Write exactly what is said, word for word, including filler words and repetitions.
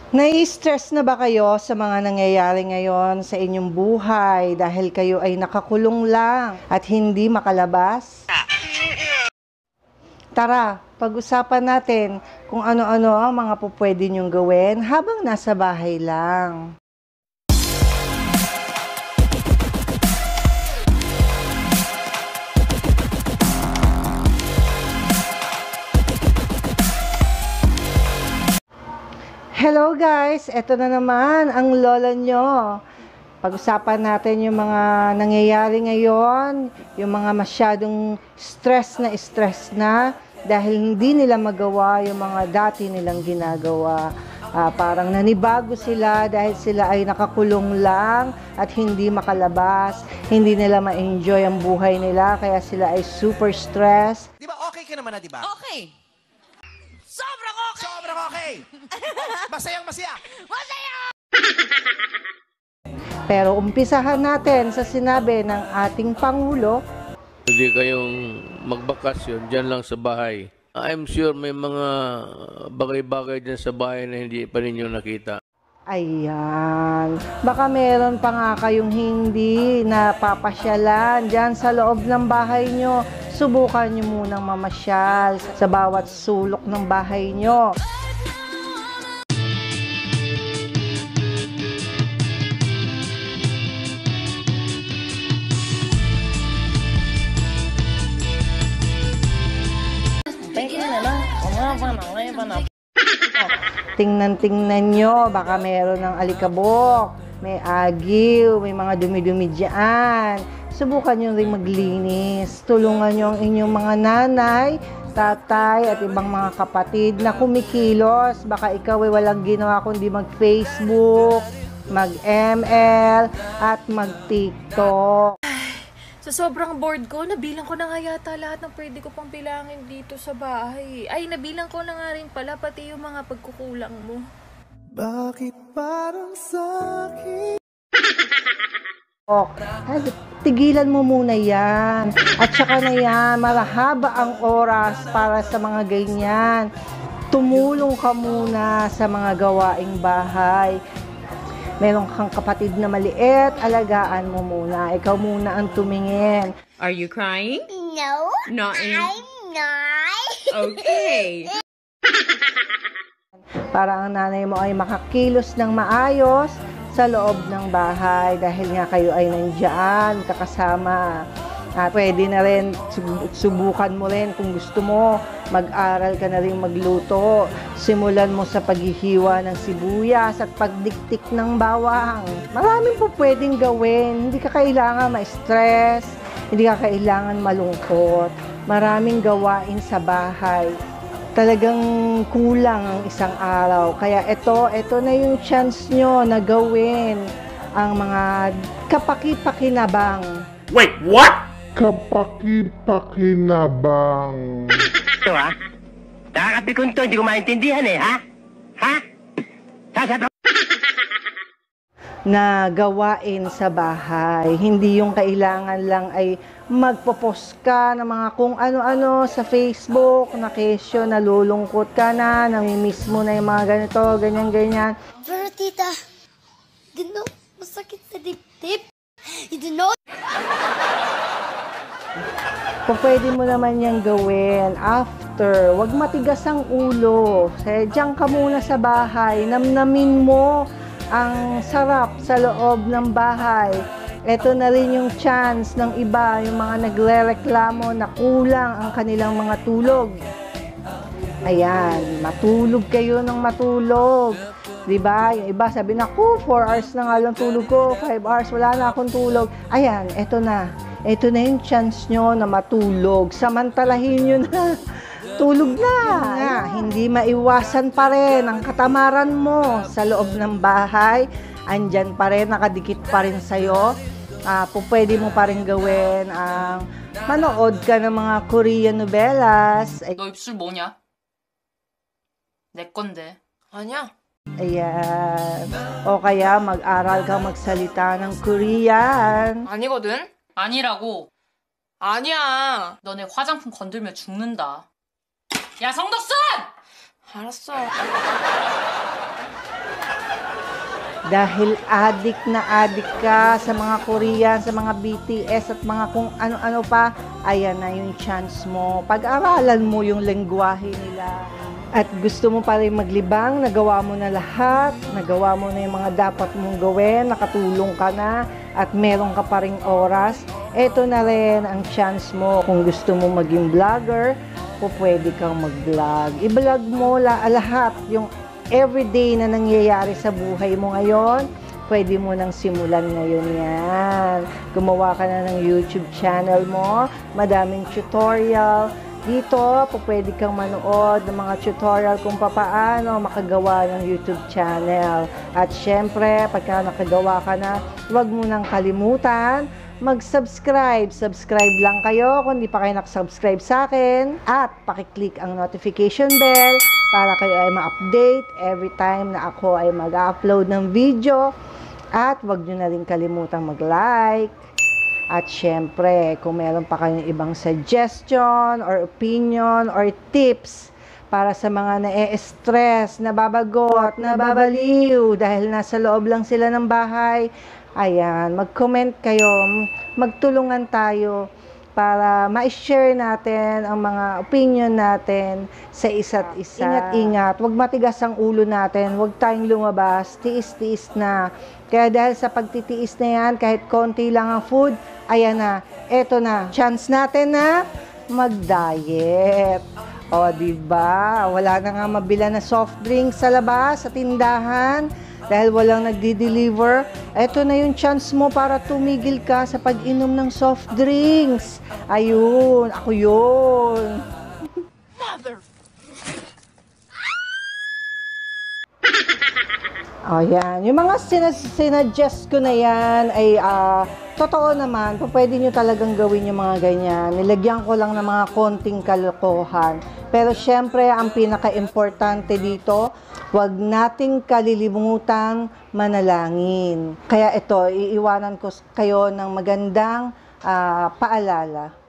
Nai-stress na ba kayo sa mga nangyayari ngayon sa inyong buhay dahil kayo ay nakakulong lang at hindi makalabas? Tara, pag-usapan natin kung ano-ano ang mga pupwede niyong gawin habang nasa bahay lang. Hello guys! Eto na naman ang lola nyo. Pag-usapan natin yung mga nangyayari ngayon, yung mga masyadong stress na stress na dahil hindi nila magawa yung mga dati nilang ginagawa. Uh, parang nanibago sila dahil sila ay nakakulong lang at hindi makalabas. Hindi nila ma-enjoy ang buhay nila kaya sila ay super stress. Di ba okay ka naman na, di ba? Okay! Sobrang okay! Sobrang okay! Masayang masaya! Masaya! Pero umpisahan natin sa sinabi ng ating Pangulo. Hindi kayong magbakasyon dyan lang sa bahay. I'm sure may mga bagay-bagay dyan sa bahay na hindi pa ninyo nakita. Ayan. Baka meron pa nga kayong hindi na papasyalan dyan sa loob ng bahay nyo. Subukan nyo munang mamasyal sa bawat sulok ng bahay nyo. Tingnan-tingnan nyo, baka meron ng alikabok, may agiw, may mga dumi-dumi dyan. Subukan nyo rin maglinis. Tulungan nyo ang inyong mga nanay, tatay, at ibang mga kapatid na kumikilos. Baka ikaw ay walang ginawa kundi mag-Facebook, mag-M L, at mag-TikTok. Sa sobrang bored ko, nabilang ko na nga yata lahat ng pwede ko pang bilangin dito sa bahay. Ay, nabilang ko na nga rin pala pati yung mga pagkukulang mo. Bakit parang sa'kin? Oh, tigilan mo muna yan. At saka na yan, marahaba ang oras para sa mga ganyan. Tumulong ka muna sa mga gawaing bahay. Meron kang kapatid na maliit, alagaan mo muna. Ikaw muna ang tumingin. Are you crying? No, Not in... I'm not. Okay. Para ang nanay mo ay makakilos ng maayos sa loob ng bahay dahil nga kayo ay nandiyan, kakasama. At pwede na rin, subukan mo rin kung gusto mo, mag-aral ka na rin magluto. Simulan mo sa paghihiwa ng sibuyas at pagdiktik ng bawang. Maraming po pwedeng gawin. Hindi ka kailangan ma-stress, hindi ka kailangan malungkot. Maraming gawain sa bahay. Talagang kulang ang isang araw. Kaya ito, ito na yung chance nyo na gawin ang mga kapaki-pakinabang. Wait, what? Kapaki-pakinabang. Ito ha? Nakakapi ko ito, hindi ko maintindihan eh, ha? Ha? Sasabi Na gawain sa bahay. Hindi yung kailangan lang ay magpo-post ka ng mga kung ano-ano sa Facebook, na kesyo, nalulungkot ka na, namimiss mo na yung mga ganito, ganyan-ganyan. Pero tita, gano, masakit sa dibdib. You don't know? Kung pwede mo naman yung gawin after, wag matigas ang ulo. Kaya diyan ka muna sa bahay, namnamin mo ang sarap sa loob ng bahay. Ito na rin yung chance ng iba, yung mga nagre-reklamo na kulang ang kanilang mga tulog. Ayan, matulog kayo ng matulog. Diba? Yung iba sabi na, ko, four hours na nga lang tulog ko, five hours, wala na akong tulog. Ayan, eto na. Ito na yung chance nyo na matulog. Samantalahin nyo na. Tulog na. Nga, hindi maiwasan pa rin ang katamaran mo sa loob ng bahay. Andyan pa rin, nakadikit pa rin sa'yo. Uh, pwede mo pa rin gawin ang uh, manood ka ng mga Korean novelas. 너 입술 뭐냐? 내 건데. Anya? Ayan. O kaya mag-aral ka magsalita ng Korean. 아니거든? 아니라고. 아니야. 너네 화장품 건들면 죽는다. 야, 성덕순! 알았어. Dahil addict na addict ka sa mga Korean, sa mga B T S at mga kung ano-ano pa, ayan na yung chance mo. Pag-aralan mo yung lengguwahe nila. At gusto mo pa rin maglibang, nagawa mo na lahat, nagawa mo na yung mga dapat mong gawin, nakatulong ka na, at meron ka pa ring oras, eto na rin ang chance mo. Kung gusto mo maging vlogger, o pwede kang mag-vlog. I-vlog mo la lahat, yung everyday na nangyayari sa buhay mo ngayon, pwede mo nang simulan ngayon yan. Gumawa ka na ng YouTube channel mo, madaming tutorial. Dito, po pwede kang manood ng mga tutorial kung papaano makagawa ng YouTube channel. At syempre, pagka nakagawa ka na, huwag mo nang kalimutan mag-subscribe. Subscribe lang kayo kung di pa kayo nakasubscribe sa akin. At pakiclick ang notification bell para kayo ay ma-update every time na ako ay mag-upload ng video. At huwag nyo na rin kalimutan mag-like. At syempre, kung meron pa kayong ibang suggestion or opinion or tips para sa mga na-e-stress, nababagot, nababaliw dahil nasa loob lang sila ng bahay, ayan, mag-comment kayo, magtulungan tayo para ma-share natin ang mga opinion natin sa isa't isa. Ingat-ingat, huwag matigas ang ulo natin, huwag tayong lumabas, tiis-tiis na. Kaya dahil sa pagtitiis na yan, kahit konti lang ang food, ayan na, eto na, chance natin na mag-diet. O, diba? Wala na nga mabila na soft drinks sa labas, sa tindahan, dahil walang nagdi-deliver. Eto na yung chance mo para tumigil ka sa pag-inom ng soft drinks. Ayun, ako yun. O, yan. Yung mga sinuggest ko na yan ay uh, totoo naman. Pwede nyo talagang gawin yung mga ganyan. Nilagyan ko lang ng mga konting kalokohan. Pero syempre, ang pinaka-importante dito, huwag nating kalilimutan manalangin. Kaya ito, iiwanan ko kayo ng magandang uh, paalala.